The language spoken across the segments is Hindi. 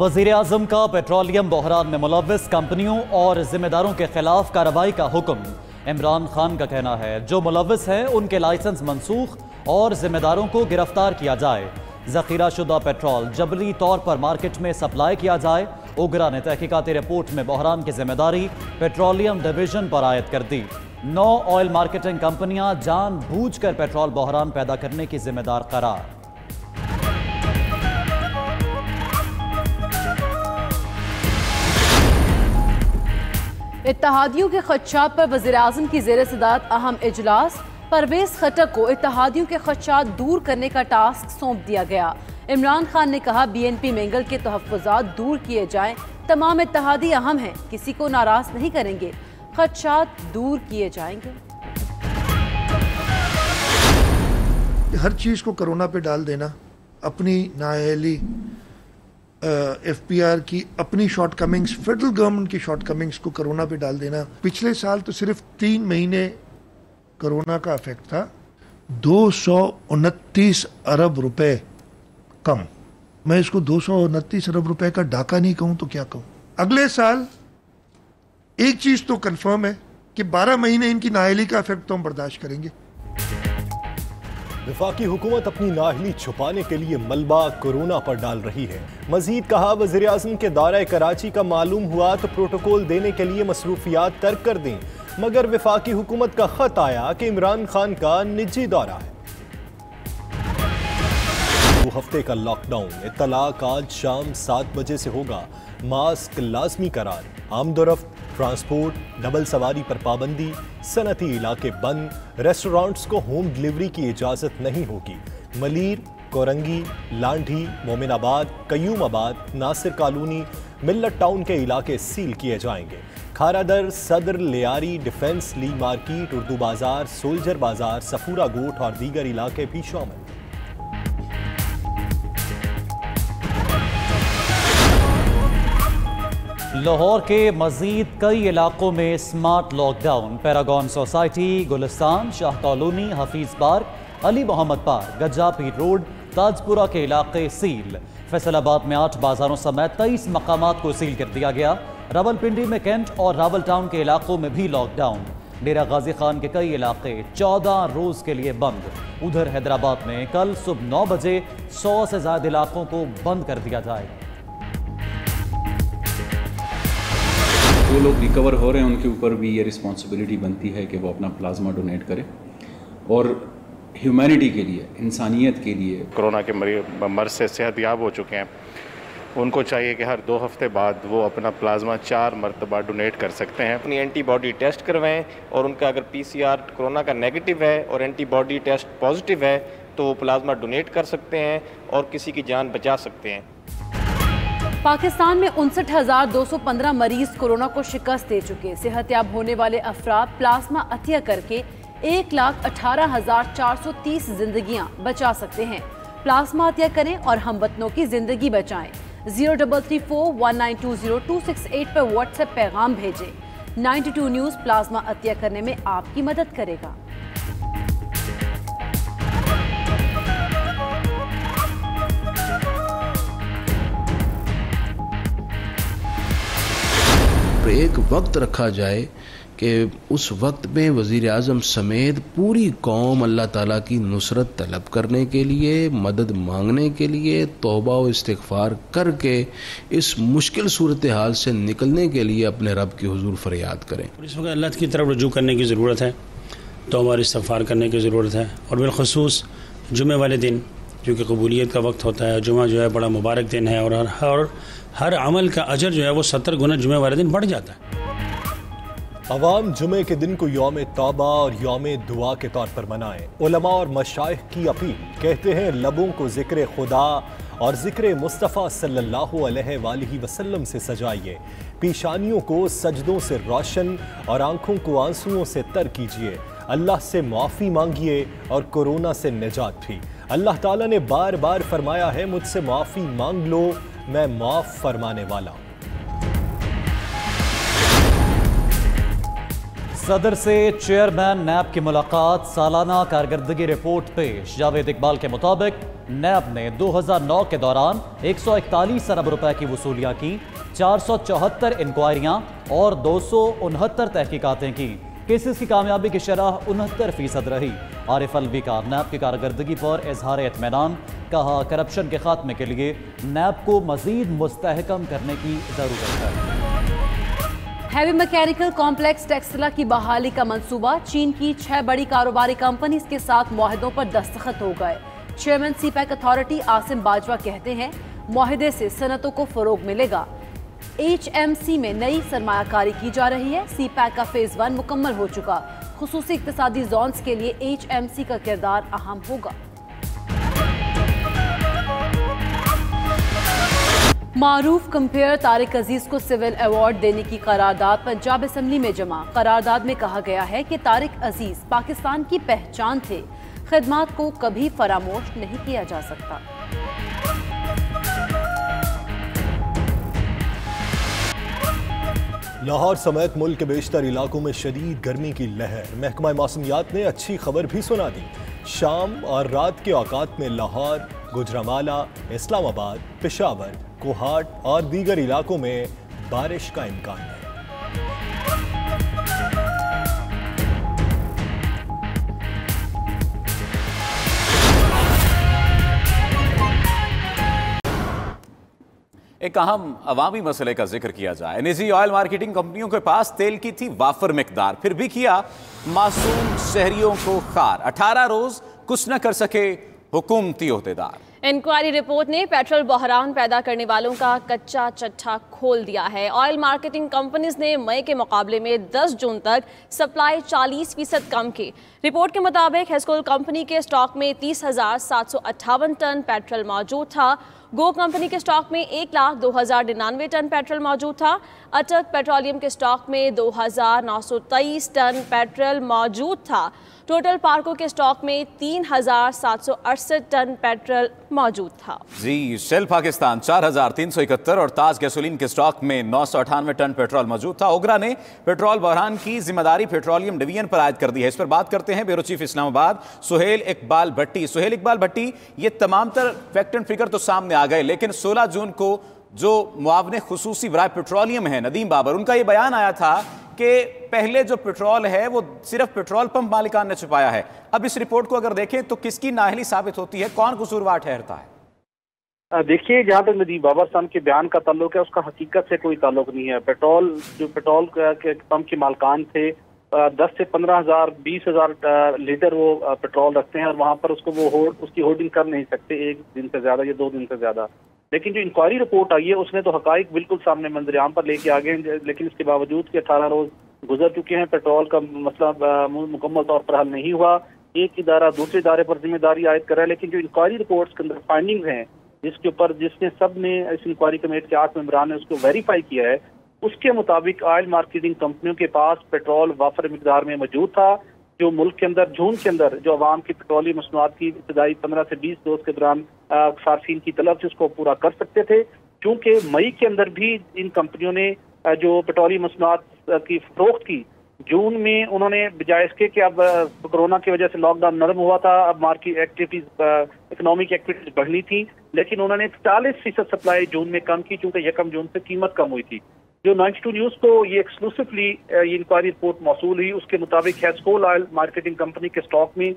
वज़ीर-ए-आज़म का पेट्रोलियम बहरान में मुलव्विस कंपनियों और जिम्मेदारों के खिलाफ कार्रवाई का हुक्म। इमरान खान का कहना है जो मुलव्विस हैं उनके लाइसेंस मनसूख और जिम्मेदारों को गिरफ्तार किया जाए। जखीरा शुदा पेट्रोल जबरी तौर पर मार्केट में सप्लाई किया जाए। उगरा ने तहकीकाती रिपोर्ट में बहरान की जिम्मेदारी पेट्रोलियम डिवीजन पर आयद कर दी। 9 ऑयल मार्केटिंग कंपनियां जानबूझकर पेट्रोल बहरान पैदा करने की जिम्मेदार करार। इत्तेहादियों के खदशात पर वज़ीर-ए-आज़म की ज़ेर सदारत अहम इजलास। परवेज खटक को इत्तेहादियों के खदशात दूर करने का टास्क सौंप दिया गया। इमरान खान ने कहा BNP मैंगल के तहफ़्फ़ुज़ात दूर किए जाएं। तमाम इत्तेहादी अहम हैं, किसी को नाराज़ नहीं करेंगे, खदशात दूर किए जाएंगे। हर चीज़ को कोरोना पे डाल देना, अपनी नाअहली FPR की अपनी शॉर्ट कमिंग्स, फेडरल गवर्नमेंट की शॉर्ट कमिंग्स को कोरोना पे डाल देना। पिछले साल तो सिर्फ 3 महीने कोरोना का इफेक्ट था, 229 अरब रुपए कम। मैं इसको 229 अरब रुपए का डाका नहीं कहूं तो क्या कहूं। अगले साल एक चीज तो कंफर्म है कि 12 महीने इनकी नाअहली का इफेक्ट तो हम बर्दाश्त करेंगे। वफाकी हुकूमत अपनी नाअहली छुपाने के लिए मलबा कोरोना पर डाल रही है। मजीद कहा वज़ीर-ए-आज़म के दौरे कराची का मालूम हुआ तो प्रोटोकॉल देने के लिए मसरूफियात तर्क कर दें, मगर वफाकी हुकूमत का खत आया कि इमरान खान का निजी दौरा है। 2 हफ्ते का लॉकडाउन। इत्तलाक आज शाम 7 बजे से होगा। मास्क लाजमी करार। आमदोरफ्त, ट्रांसपोर्ट, डबल सवारी पर पाबंदी, सनती इलाके बंद। रेस्टोरेंट्स को होम डिलीवरी की इजाज़त नहीं होगी। मलीर, कोरंगी, लांढी, मोमिनाबाद, कयूमाबाद, नासिर कॉलोनी, मिल्लत टाउन के इलाके सील किए जाएंगे। Kharadar, Saddar, Lyari, defence, Lea market, Urdu Bazaar, soldier बाजार, सफूरा गोट और दीगर इलाके भी शामिल। लाहौर के मजीद कई इलाकों में smart lockdown. Paragon society, Gulistan, Shah colony, Hafeez park, Ali Mohammad park, Gajja Pir road, Tajpura के इलाके सील। फैसलाबाद में 8 बाजारों समेत 23 मकामात को सील कर दिया गया। रावलपिंडी में कैंट और रावल टाउन के इलाकों में भी लॉकडाउन। डेरा गाजी खान के कई इलाके 14 रोज के लिए बंद। उधर हैदराबाद में कल सुबह 9 बजे 100 से ज्यादा इलाकों को बंद कर दिया जाएगा। जो लोग रिकवर हो रहे हैं उनके ऊपर भी ये रिस्पॉन्सिबिलिटी बनती है कि वो अपना प्लाज्मा डोनेट करें और ह्यूमैनिटी के लिए, इंसानियत के लिए। कोरोना के मर्ज से सेहतयाब हो चुके हैं, उनको चाहिए कि हर 2 हफ्ते बाद वो अपना प्लाज्मा 4 मरतबा डोनेट कर सकते हैं। अपनी एंटीबॉडी टेस्ट करवाएं और उनका अगर PCR कोरोना का नेगेटिव है और एंटीबॉडी टेस्ट पॉजिटिव है तो वो प्लाज्मा डोनेट कर सकते हैं और किसी की जान बचा सकते हैं। पाकिस्तान में 59,215 मरीज कोरोना को शिकस्त दे चुके। सेहतयाब होने वाले अफराद प्लाज्मा अतिया करके 1,18,430 जिंदगियां बचा सकते हैं। प्लाज्मा अतिया करें और हमवतनों की जिंदगी बचाएं। 03341920-268 पर व्हाट्सएप पैगाम भेजें। 92 न्यूज़ प्लाज्मा अतिया करने में आपकी मदद करेगा। एक वक्त रखा जाए कि उस वक्त में वज़ीर-ए-आज़म समेत पूरी कौम अल्लाह ताला की नुसरत तलब करने के लिए, मदद मांगने के लिए, तौबा और इस्तिग़फ़ार करके इस मुश्किल सूरत हाल से निकलने के लिए अपने रब की हुजूर फरियाद करें। इस वक्त अल्लाह की तरफ रुजू करने की ज़रूरत है, तौबा और इस्तिग़फ़ार करने की ज़रूरत है। और बिलख़ुसूस जुमे वाले दिन जो कि कबूलियत का वक्त होता है, जुमा जो है बड़ा मुबारक दिन है और हर अमल का अजर जो है वो 70 गुना जुमे वाले दिन बढ़ जाता है। अवाम जुमे के दिन को यौम तौबा और यौम दुआ के तौर पर मनाएं। उलमा और मशाइख की अपील। कहते हैं लबों को ज़िक्र खुदा और ज़िक्र मुस्तफ़ा सल्लल्लाहु अलैहि वसल्लम से सजाइए। पेशानियों को सजदों से रोशन और आंखों को आंसुओं से तर कीजिए। अल्लाह से माफ़ी मांगिए और कोरोना से निजात भी। अल्लाह ताला ने बार बार फरमाया है मुझसे माफ़ी मांग लो, मैं माफ़ फरमाने वाला हूँ। सदर से चेयरमैन नैब की मुलाकात। सालाना कारकर्दगी रिपोर्ट पेश। जावेद इकबाल के मुताबिक नैब ने 2009 के दौरान 141 अरब रुपए की वसूलियां की, 474 इंक्वायरियां और 269 तहकीकातें की। केसेस की कामयाबी की शरह 69% रही। आरिफ अलवी का नैब की कारकर्दगी पर इजहार इत्मीनान, कहा करप्शन के खात्मे के लिए नैब को मजीद मुस्तहकम करने की जरूरत है। हैवी मैकेनिकल कॉम्प्लेक्स टेक्सला की बहाली का मंसूबा, चीन की 6 बड़ी कारोबारी कंपनीज के साथ मुआहदों पर दस्तखत हो गए। Chairman CPEC authority Asim Bajwa कहते हैं मुआहदे से सनतों को फरोग मिलेगा। HMC में नई सरमायाकारी की जा रही है। सीपैक का फेज 1 मुकम्मल हो चुका। खुसूसी इक्तिसादी जोन्स के लिए HMC का किरदार अहम होगा। मारूफ कंपेयर तारिक अजीज को सिविल अवार्ड देने की करारदाद पंजाब असेंबली में जमा। करारदाद में कहा गया है कि तारिक अजीज पाकिस्तान की पहचान थे, खिदमात को कभी फरामोश नहीं किया जा सकता। लाहौर समेत मुल्क के बेशतर इलाकों में शदीद गर्मी की लहर। महकमा मौसमियात ने अच्छी खबर भी सुना दी। शाम और रात के औकात में लाहौर, गुजरांवाला, इस्लामाबाद, पेशावर, कोहाट और दीगर इलाकों में बारिश का इम्कान है। एक अहम अवामी मसले का जिक्र किया जाए। निजी ऑयल मार्केटिंग कंपनियों के पास तेल की थी वाफर मिकदार, फिर भी किया मासूम शहरियों को खार। 18 रोज कुछ न कर सके हुकूमती ओहदेदार। इंक्वायरी रिपोर्ट ने पेट्रोल बहरान पैदा करने वालों का कच्चा चट्टा खोल दिया है। ऑयल मार्केटिंग कंपनीज ने मई के मुकाबले में 10 जून तक सप्लाई 40% कम की। रिपोर्ट के मुताबिक हेस्कोल कंपनी के स्टॉक में 30,758 टन पेट्रोल मौजूद था। गो कंपनी के स्टॉक में 1,02,099 टन पेट्रोल मौजूद था। अटक पेट्रोलियम के स्टॉक में 2,923 टन पेट्रोल मौजूद था। टोटल पार्को के स्टॉक में 3,768 टन पेट्रोल मौजूद था। जी, शेल पाकिस्तान 4,371 और ताज गैसोलीन के स्टॉक में 998 टन पेट्रोल मौजूद था। ओगरा ने पेट्रोल बहरान की जिम्मेदारी पेट्रोलियम डिवीजन पर आयद कर दी है। इस पर बात करते हैं ब्यूरो चीफ इस्लामाबाद सुहेल इकबाल भट्टी। सुहेल इकबाल भट्टी, ये तमाम तर फैक्ट एंड फिगर तो सामने आ गए, लेकिन 16 जून को जो मुआवने खुसूसी बराए पेट्रोलियम है नदीम बाबर, उनका ये बयान आया था कि पहले जो पेट्रोल है वो सिर्फ पेट्रोल पंप मालिकान ने छुपाया है। अब इस रिपोर्ट को अगर देखें तो किसकी नाअहली साबित होती है, कौन कसूरवार ठहरता है? देखिए, जहाँ तक नदीम बाबर साहब के बयान का ताल्लुक है, उसका हकीकत से कोई ताल्लुक नहीं है। पेट्रोल के पंप के मालिकान थे 10 से 15,000 20,000 लीटर वो पेट्रोल रखते हैं और वहाँ पर उसकी होर्डिंग कर नहीं सकते एक दिन से ज्यादा या 2 दिन से ज्यादा। लेकिन जो इंक्वायरी रिपोर्ट आई है उसने तो हकाइक बिल्कुल सामने मंजरेआम पर लेके आ गए, लेकिन इसके बावजूद कि 18 रोज गुजर चुके हैं, पेट्रोल का मसला मुकम्मल तौर पर हल नहीं हुआ। एक इदारा दूसरे इदारे पर जिम्मेदारी आयद कर रहा है, लेकिन जो इंक्वायरी रिपोर्ट्स के अंदर फाइंडिंग्स हैं जिसने सब ने इस इंक्वायरी कमेटी के 8 मेंबरान ने उसको वेरीफाई किया है, उसके मुताबिक ऑयल मार्केटिंग कंपनियों के पास पेट्रोल वाफर मिकदार में मौजूद था, जो मुल्क के अंदर जून के अंदर जो अवाम की पेट्रोलियम मसनूआत की इब्तदाई 15 से 20 डोज के दौरान सार्फिन की तलब से उसको पूरा कर सकते थे। क्योंकि मई के अंदर भी इन कंपनियों ने जो पेट्रोलियम मसनूआत की फरोख्त की, जून में उन्होंने बजाय इसके कि अब कोरोना की वजह से लॉकडाउन नरम हुआ था, अब मार्केट एक्टिविटीज इकोनॉमिक एक्टिविटीज बढ़नी थी, लेकिन उन्होंने 40% सप्लाई जून में कम की, चूंकि 1 जून से कीमत कम हुई थी। जो 92 न्यूज को ये एक्सक्लूसिवली ये इंक्वायरी रिपोर्ट मौसूल हुई, उसके मुताबिक हेस्कोल ऑयल मार्केटिंग कंपनी के स्टॉक में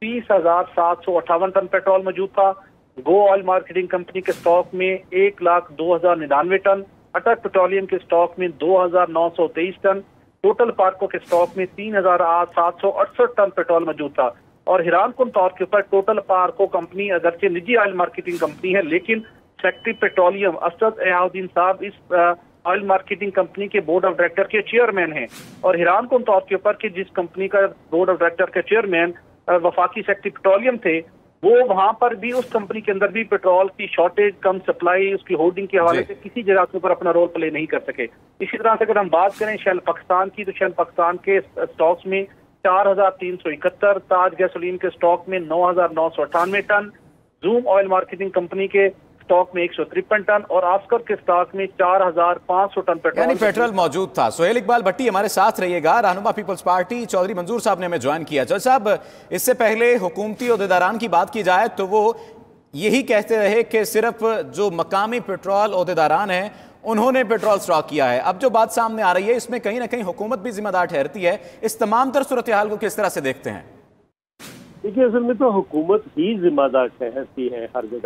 30,758 टन पेट्रोल मौजूद था। गो ऑयल मार्केटिंग कंपनी के स्टॉक में 1,02,099 टन, अटक पेट्रोलियम के स्टॉक में 2,923 टन, टोटल पार्को के स्टॉक में 3,768 टन पेट्रोल मौजूद था। और हैरान कुन तौर के ऊपर टोटल पार्को कंपनी अगरचे निजी ऑयल मार्केटिंग कंपनी है, लेकिन सेक्रेटरी पेट्रोलियम असद एहाउद्दीन साहब इस ऑयल मार्केटिंग कंपनी के बोर्ड ऑफ डायरेक्टर के चेयरमैन हैं। और हैरान कुन तौर के ऊपर कि जिस कंपनी का बोर्ड ऑफ डायरेक्टर के चेयरमैन वफाकी सेक्रेटरी पेट्रोलियम थे, वो वहां पर भी उस कंपनी के अंदर भी पेट्रोल की शॉर्टेज, कम सप्लाई, उसकी होर्डिंग के हवाले से किसी जगह के ऊपर अपना रोल प्ले नहीं कर सके। इसी तरह से अगर हम बात करें शेल पाकिस्तान की, तो शेल पाकिस्तान के स्टॉक्स में 4,371, ताज गैसोलीन के स्टॉक में 9,998 ton, Zoom oil marketing company के स्टॉक में 153 टन और ऑस्कर के स्टॉक में 4,500 टन पेट्रोल मौजूद था। सुहेल इकबाल भट्टी हमारे साथ रहिएगा। रहनुमा पीपल्स पार्टी चौधरी मंजूर साहब ने हमें ज्वाइन किया। चौधरी साहब, इससे पहले हुकूमती ओहदेदारान की बात की जाए तो वो यही कहते रहे कि सिर्फ जो मकामी पेट्रोल ओहदेदारान हैं उन्होंने पेट्रोल स्टॉक किया है। अब जो बात सामने आ रही है इसमें कहीं ना कहीं हुकूमत भी जिम्मेदार ठहरती है। इस तमाम तर सूरत हाल को किस तरह से देखते हैं? देखिए, असल में तो हुकूमत ही जिम्मेदार ठहरती है हर जगह।